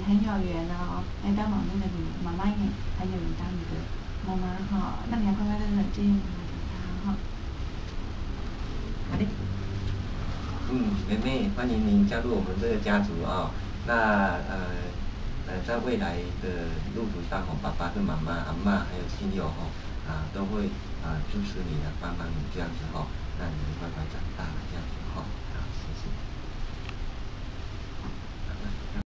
很有缘的哦，来当我们的妈妈也很有缘当你的妈妈哈，那你要快快乐乐这样他哈。好的。 妹妹，欢迎您加入我们这个家族啊、那在未来的路途上哦，爸爸跟妈妈、阿嬷还有亲友哦，都会支持你的，帮忙你这样子哦，让你乖乖长大这样子哦，好，谢谢。